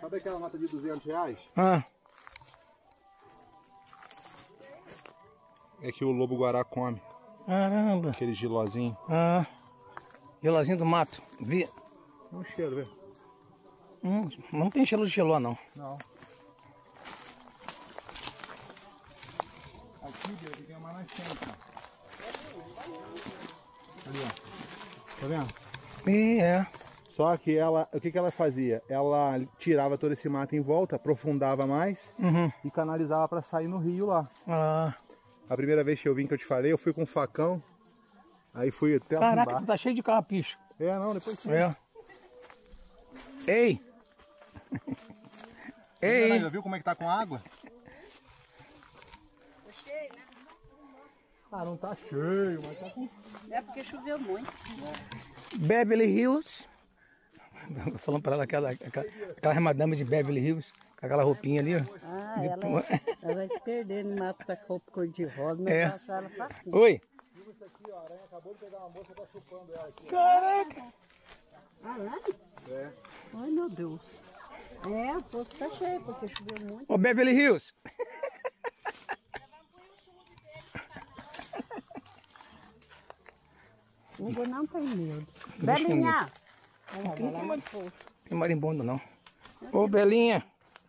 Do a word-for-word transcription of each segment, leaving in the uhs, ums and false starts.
Sabe aquela nota de duzentos reais? Ah. É que o lobo-guará come. Caramba. Aquele gilozinho. Ah. Gelozinho do mato. Vi. Um cheiro, vê? Hum, não tem cheiro de geló, não. Não. Aqui, Deus, tem uma nascente, ó. Ali, ó. Tá vendo? E é. Só que ela, o que, que ela fazia? Ela tirava todo esse mato em volta, aprofundava mais Uhum. e canalizava para sair no rio lá. Ah. A primeira vez que eu vim, que eu te falei, eu fui com um facão, aí fui até lá Caraca, embaixo. tá cheio de carrapicho. É, não, depois sim. É. Ei! Ei! Ei! Viu como é que tá com água? Tá cheio, né? Ah, não tá cheio, mas tá com... É porque choveu muito. Beverly Hills. Falando pra ela aquela, aquela, aquela madame de Beverly Hills, com aquela roupinha ali, ó. Ah, De- ela, ela vai se perder no mato com a roupa cor-de-rosa, mas É. eu acho ela facinha. Oi! Isso aqui, ó, a aranha acabou de pegar uma moça e tá chupando ela aqui. Caraca! Aranha? É. Ai, meu Deus. É, o poço tá cheio, porque choveu muito. Ô Beverly Hills! Ninguém não tem medo. Deixa Belinha! Não tem, tem marimbondo não. Ô Belinha!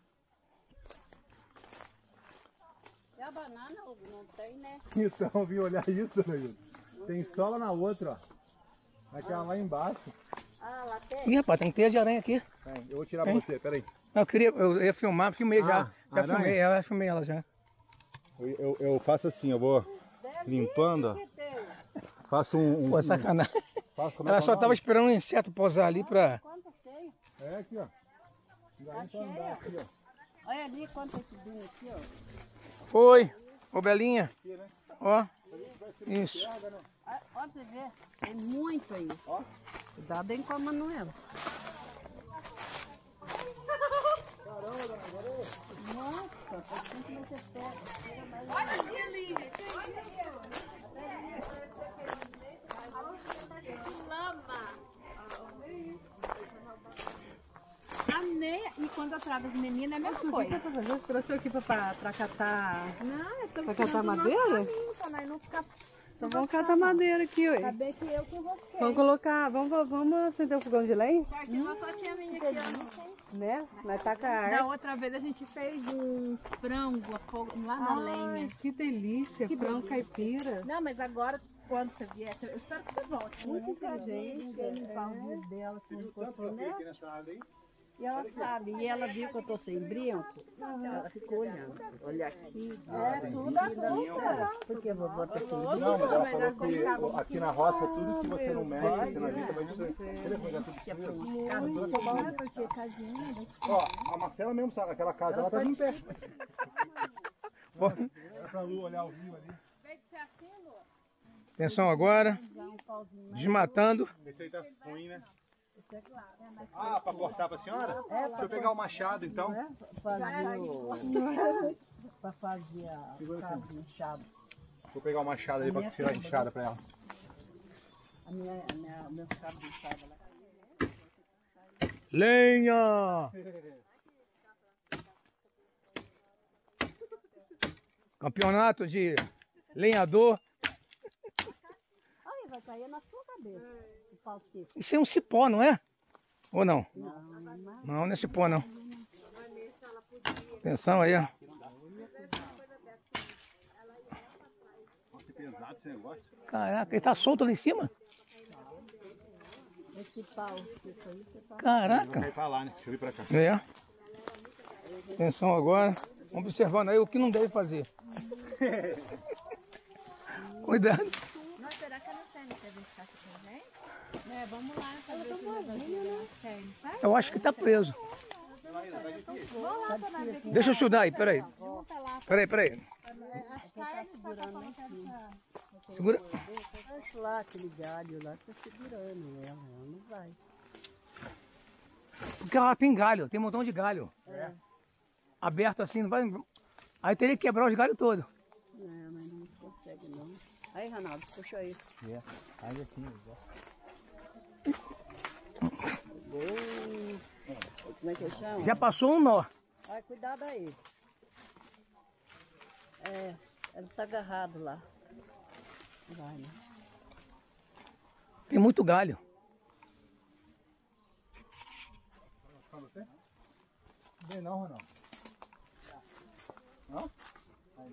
E a banana, Hugo, não tem, né? Então, vim olhar isso, Neilton. Tem só lá na outra, ó. Aquela lá embaixo. Ah, lá tem. Ih, rapaz, tem teia de aranha aqui. Tem, eu vou tirar Tem? pra você, peraí. Eu queria, eu ia filmar, filmei já. Ah, Já aranha? filmei ela, já filmei ela já. Eu, eu, eu faço assim, eu vou limpando, ó. Que tem? Faço um... um Pô, sacanagem. faço, como é Ela que é só o tava nome? esperando um inseto pousar ali pra... Quantas tem? É aqui, ó. Dá nem pra andar aqui, ó. Olha ali quantas subindo aqui, ó. Foi! Ô Belinha! Aqui, né? Ó. Isso. Pega, né? Olha, olha você ver, tem muito aí. Ó. Cuidado aí com a Manuela. Caramba, dona, agora eu... Nossa, faz tempo que não ter certo. Olha aqui, Aline. Lama. A meia, e quando eu trago as meninas é a mesma coisa. Você trouxe aqui pra, pra, pra catar... Não, eu tô Pra catar madeira? Pra nós não ficar... Então vamos catar madeira aqui, ué. Saber que eu com você. Vamos colocar, vamos, vamos acender o fogão de lenha, Hum, só tinha minha aqui, ó, não tem. né? Nós taca a Da ar. outra vez a gente fez um frango a fogo lá na lenha. Que delícia, frango caipira. Não, mas agora, quando você vier, eu espero que você volte. Muita gente. Ninguém limpar o dia dela com o Tanto que eu vi aqui nessa área aí. E ela sabe, e ela viu que eu tô sem brinco, ela ficou olhando. Olha aqui, É tudo açúcar. porque a vovó tá sem Não, brinco. mas ela falou que aqui na roça, tudo que você não mexe, você não evita, vai destruir. Ele foi já tudo destruído. Muito bom, porque casinha daqui. Ó, a Marcela mesmo sabe, aquela casa, ela tá em pé. Ó. Era pra Lu olhar o rio ali. Atenção agora. Desmatando. Esse aí tá ruim, né? Ah, pra cortar pra senhora? Deixa eu pegar o machado, então. Fazer o... pra fazer a casa inchada. Vou pegar o machado ali pra tirar a enxada pra ela. A minha, a minha, o meu cabo inchada lá. Lenha! Campeonato de lenhador. Ai, vai cair na sua cabeça. O palquete. Isso é um cipó, não é? Ou não? Não, não. Não, não é cipó, não. Atenção aí, ó. Que pesado esse negócio. Caraca, ele tá solto ali em cima? Esse pau, isso aí, você tá... Caraca. Vai pra lá, né? Deixa eu vir pra cá. É. Atenção agora. Observando aí o que não deve fazer. Cuidado. Não, será que ela tem que visitar aqui também? É, vamos lá fazer o que nós tem, tá? Eu acho que tá preso. Vamos lá pra nós ver. Deixa eu estudar aí, peraí. Junta lá. Peraí, peraí. As carnes segurando lá em cima. Segura. Acho lá aquele galho lá, tá segurando ela, ela não vai. Porque ela tem galho, tem um montão de galho. É. Aberto assim, não vai. Aí teria que quebrar os galhos todos. É, mas não consegue não. Aí, Ronaldo, puxa aí. É, aí aqui, ó. como é que chama? Já passou um nó. Vai, cuidado aí. É, ele tá agarrado lá. Vai, né? Tem muito galho. Bem não, Ronaldo. Não? Aí,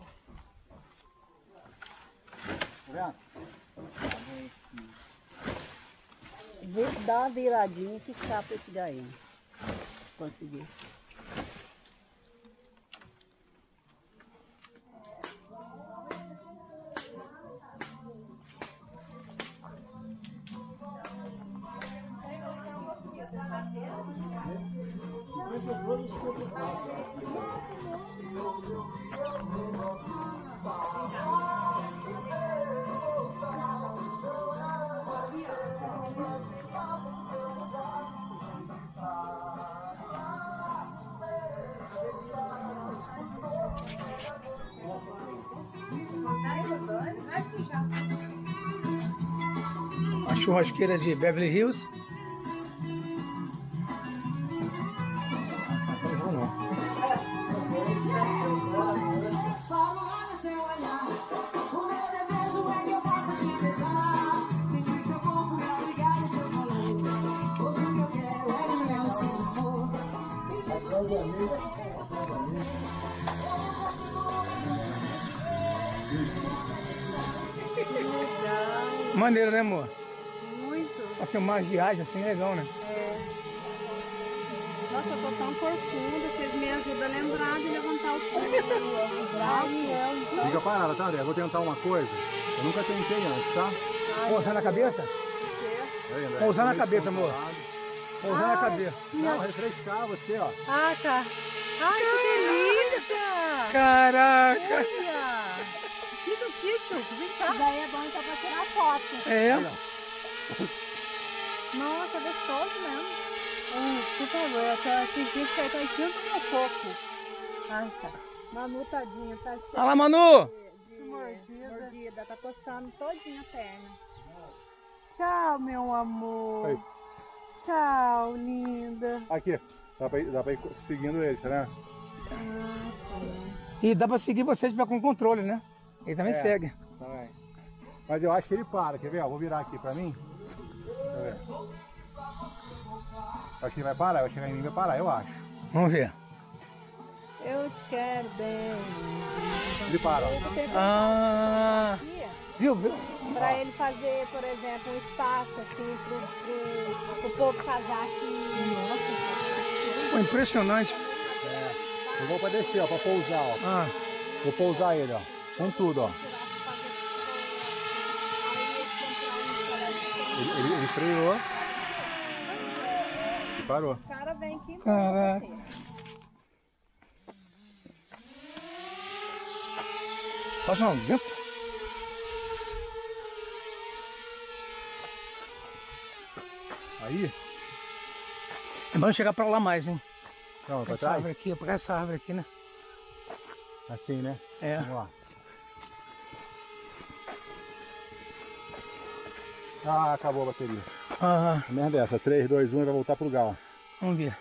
tá vendo? Vê se dá uma viradinha que escapa esse gainho. Consegui. A churrasqueira de Beverly Hills. Não, não. Maneiro, né, amor? Muito. Pra filmar as viagens assim, legal, né? É. Nossa, eu tô tão profunda, vocês me ajudam a lembrar de levantar o fogo. Fica parada, tá, André? Vou tentar uma coisa. Eu nunca tentei antes, tá? Pousar na cabeça? Aí, André, Pousar na tô meio cabeça, amor. descontrolado. Pousar na cabeça. Não, refrescar você, ó. Ah, tá. Ai, que delícia! Caraca! Olha! Fica, fica, vem cá. Daí é bom então pra tirar foto. É. Nossa, gostoso mesmo. Hum, por favor, eu tô sentindo que tá enchendo meu corpo. Ai, tá. Manu, tadinha, tá cheia Olha lá, Manu! de mordida. mordida. Tá coçando todinha a perna. Tchau, meu amor. Aí. Tchau, linda. Aqui, dá pra ir, dá pra ir seguindo ele, tá vendo? E dá pra seguir você se tiver com controle, né? Ele também É. segue. Também. Mas eu acho que ele para, quer ver? Eu vou virar aqui pra mim. Deixa eu ver. Acho que ele vai parar, eu acho que ele vai parar, eu acho. Vamos ver. Eu te quero bem. Ele para, ó. Eu tô tentando Ah, aqui, viu, viu? pra ele fazer, por exemplo, um espaço assim pro, pro, pro povo casar aqui. Pô, impressionante. É. Eu vou pra descer, ó, pra pousar, ó. Ah, Vou pousar ele, ó. Com tudo, ó. Ele, ele, ele freou. E parou. O cara vem aqui. caraca. Passa um vento. Aí, É bom chegar pra lá mais, hein? não, pra Essa trás. árvore aqui, pra essa árvore aqui, né? Assim, né? É. Vamos lá. Ah, acabou a bateria. Ah, A merda é essa. três, dois, um e vai voltar pro lugar, ó. vamos ver.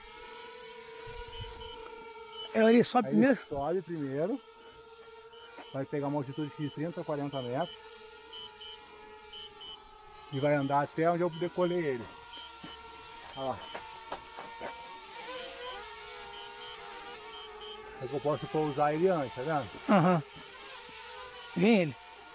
Ele sobe Aí primeiro? ele sobe primeiro. Vai pegar uma altitude de trinta, quarenta metros. E vai andar até onde eu decolei ele. Olha lá. É que eu posso pousar ele antes, tá vendo? Aham. Vem ele.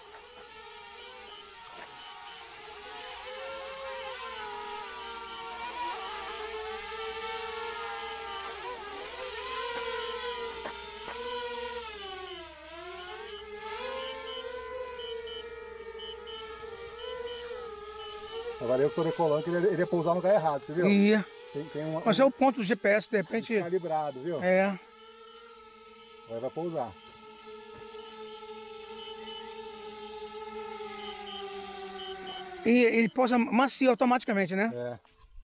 Agora eu que tô decolando, que ele ele ia pousar no lugar errado, você viu? Ia. Tem, tem uma, Mas é o ponto do G P S, de repente. calibrado, viu? É. Agora vai pousar. E ele pousa macio automaticamente, né? É.